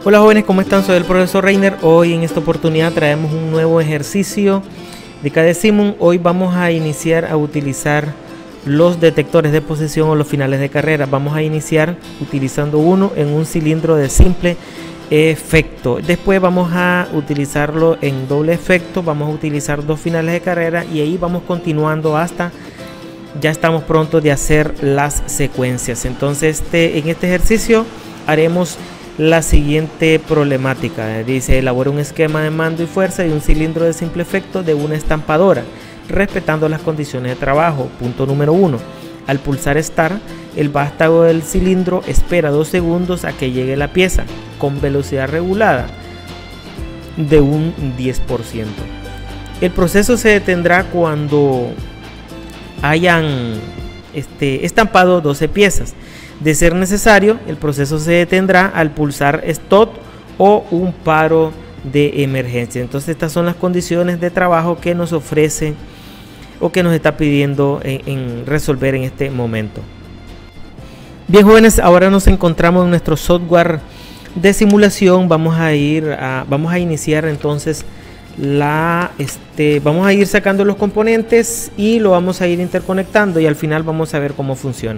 Hola jóvenes, ¿cómo están? Soy el profesor Reiner. Hoy en esta oportunidad traemos un nuevo ejercicio de CADESIMUN. Hoy vamos a iniciar a utilizar los detectores de posición o los finales de carrera. Vamos a iniciar utilizando uno en un cilindro de simple efecto. Después vamos a utilizarlo en doble efecto. Vamos a utilizar dos finales de carrera y ahí vamos continuando hasta ya estamos prontos de hacer las secuencias. Entonces en este ejercicio haremos la siguiente problemática. Dice: elabora un esquema de mando y fuerza de un cilindro de simple efecto de una estampadora, respetando las condiciones de trabajo. Punto número 1. Al pulsar Start, el vástago del cilindro espera 2 segundos a que llegue la pieza, con velocidad regulada de un 10%. El proceso se detendrá cuando hayan estampado 12 piezas. De ser necesario, el proceso se detendrá al pulsar Stop o un paro de emergencia. Entonces estas son las condiciones de trabajo que nos ofrece o que nos está pidiendo en resolver en este momento. Bien jóvenes, ahora nos encontramos en nuestro software de simulación. Vamos a iniciar entonces vamos a ir sacando los componentes y lo vamos a ir interconectando y al final vamos a ver cómo funciona.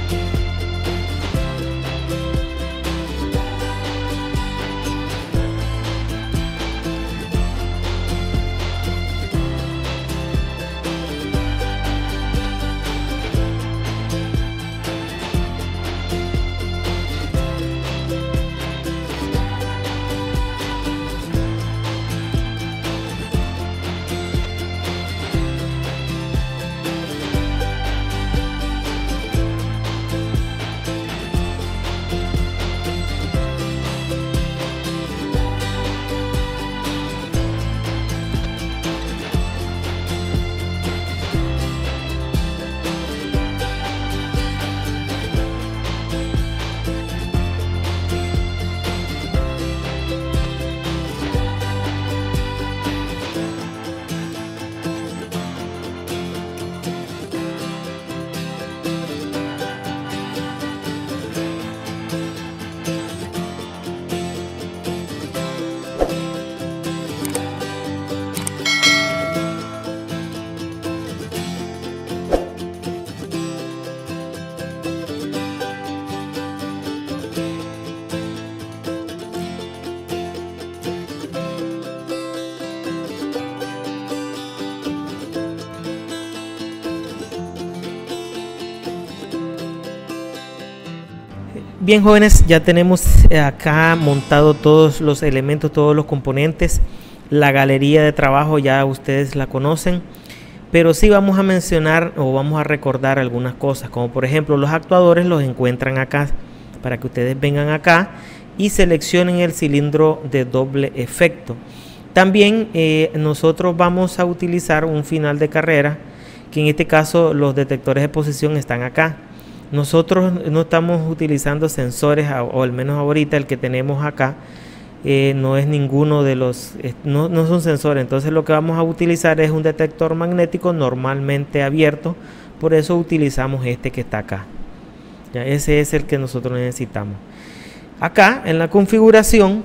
Bien jóvenes, ya tenemos acá montado todos los elementos, todos los componentes. La galería de trabajo ya ustedes la conocen, pero sí vamos a mencionar o vamos a recordar algunas cosas, como por ejemplo los actuadores los encuentran acá, para que ustedes vengan acá y seleccionen el cilindro de doble efecto. También nosotros vamos a utilizar un final de carrera, que en este caso los detectores de posición están acá. Nosotros no estamos utilizando sensores, o al menos ahorita el que tenemos acá no es ninguno de los, no son sensores. Entonces lo que vamos a utilizar es un detector magnético normalmente abierto, por eso utilizamos este que está acá. Ya, ese es el que nosotros necesitamos. Acá en la configuración,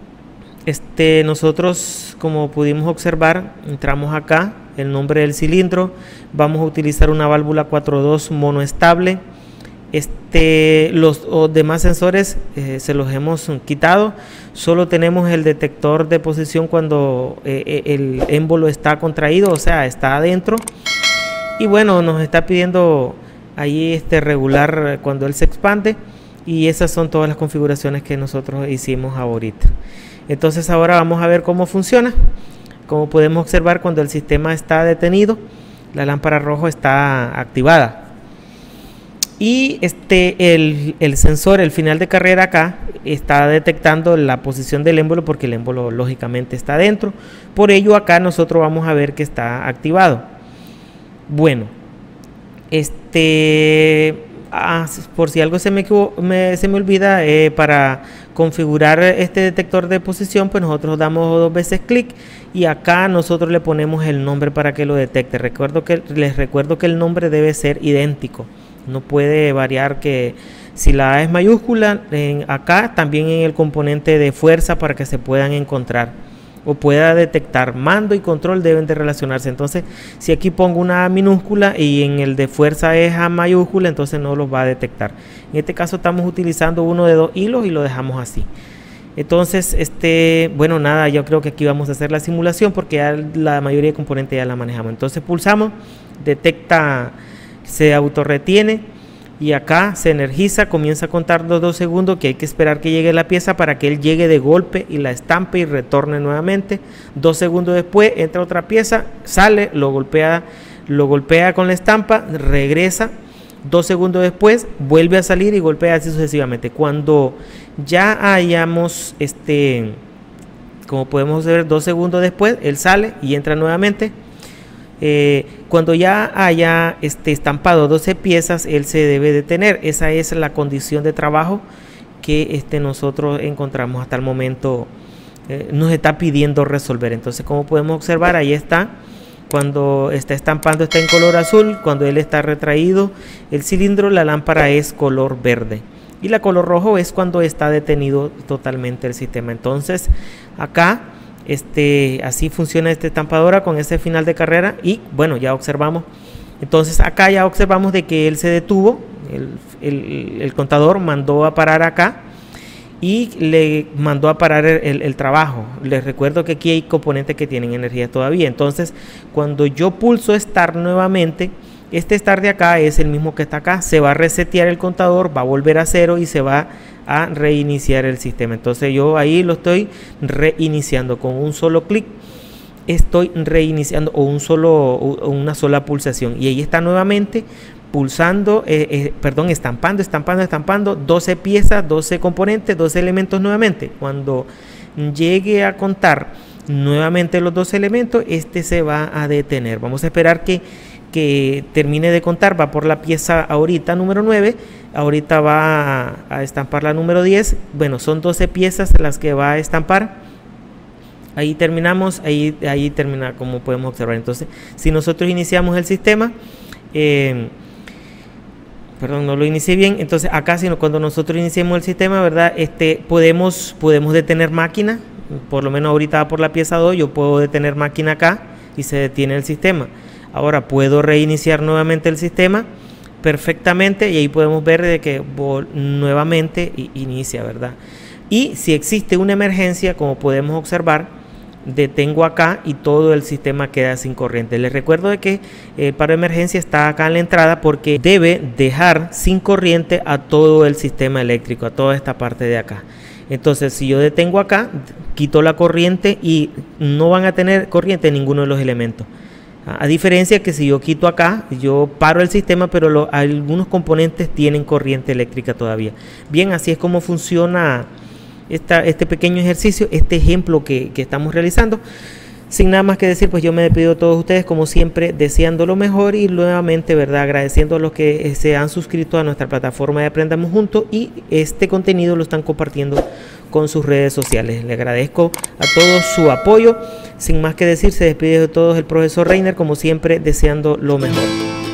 nosotros, como pudimos observar, entramos acá, el nombre del cilindro, vamos a utilizar una válvula 4.2 monoestable. Los demás sensores se los hemos quitado, solo tenemos el detector de posición cuando el émbolo está contraído, o sea, está adentro, y bueno, nos está pidiendo ahí regular cuando él se expande, y esas son todas las configuraciones que nosotros hicimos ahorita. Entonces ahora vamos a ver cómo funciona. Como podemos observar, cuando el sistema está detenido, la lámpara roja está activada. Y el sensor, el final de carrera acá, está detectando la posición del émbolo porque el émbolo lógicamente está adentro. Por ello acá nosotros vamos a ver que está activado. Bueno, por si algo se me olvida, para configurar este detector de posición, pues nosotros damos 2 veces clic y acá nosotros le ponemos el nombre para que lo detecte. Les recuerdo que el nombre debe ser idéntico, no puede variar, que Si la A es mayúscula, acá también en el componente de fuerza para que se puedan encontrar o pueda detectar. Mando y control deben de relacionarse. Entonces, si aquí pongo una A minúscula y en el de fuerza es A mayúscula, entonces no los va a detectar. En este caso estamos utilizando uno de 2 hilos y lo dejamos así. Entonces, bueno, nada, yo creo que aquí vamos a hacer la simulación porque ya la mayoría de componentes ya la manejamos. Entonces pulsamos, detecta, se autorretiene y acá se energiza, comienza a contar los 2 segundos que hay que esperar que llegue la pieza para que él llegue de golpe y la estampe y retorne nuevamente. 2 segundos después entra otra pieza, sale, lo golpea con la estampa, regresa. 2 segundos después vuelve a salir y golpea así sucesivamente. Cuando ya hayamos, como podemos ver, 2 segundos después, él sale y entra nuevamente. Cuando ya haya estampado 12 piezas, él se debe detener. Esa es la condición de trabajo que nosotros encontramos hasta el momento, nos está pidiendo resolver. Entonces, como podemos observar, ahí está. Cuando está estampando está en color azul, cuando él está retraído el cilindro, la lámpara es color verde y la color rojo es cuando está detenido totalmente el sistema. Entonces acá así funciona esta estampadora con ese final de carrera y bueno, ya observamos. Entonces acá ya observamos de que él se detuvo, el contador mandó a parar acá y le mandó a parar el trabajo. Les recuerdo que aquí hay componentes que tienen energía todavía. Entonces cuando yo pulso Start nuevamente, este Start de acá es el mismo que está acá. Se va a resetear el contador, va a volver a 0 y se va a reiniciar el sistema. Entonces yo ahí lo estoy reiniciando con un solo clic. Estoy reiniciando o una sola pulsación y ahí está nuevamente pulsando, estampando 12 piezas, 12 componentes, 12 elementos nuevamente. Cuando llegue a contar nuevamente los 12 elementos, se va a detener. Vamos a esperar que termine de contar. Va por la pieza ahorita número 9, ahorita va a estampar la número 10. Bueno, son 12 piezas las que va a estampar. Ahí terminamos, ahí termina, como podemos observar. Entonces, si nosotros iniciamos el sistema, perdón, no lo inicié bien. Entonces acá, cuando nosotros iniciemos el sistema, ¿verdad? Podemos detener máquina. Por lo menos ahorita va por la pieza 2, yo puedo detener máquina acá y se detiene el sistema. Ahora puedo reiniciar nuevamente el sistema perfectamente y ahí podemos ver de que nuevamente inicia, ¿verdad? Y si existe una emergencia, como podemos observar, detengo acá y todo el sistema queda sin corriente. Les recuerdo de que el paro de emergencia está acá en la entrada porque debe dejar sin corriente a todo el sistema eléctrico, a toda esta parte de acá. Entonces, si yo detengo acá, quito la corriente y no van a tener corriente en ninguno de los elementos. A diferencia que si yo quito acá, yo paro el sistema, pero algunos componentes tienen corriente eléctrica todavía. Bien, así es como funciona este pequeño ejercicio, este ejemplo que estamos realizando. Sin nada más que decir, pues yo me despido de todos ustedes, como siempre, deseando lo mejor y nuevamente, ¿verdad?, agradeciendo a los que se han suscrito a nuestra plataforma de Aprendamos Juntos y este contenido lo están compartiendo con sus redes sociales. Le agradezco a todos su apoyo. Sin más que decir, se despide de todos el profesor Reiner, como siempre, deseando lo mejor.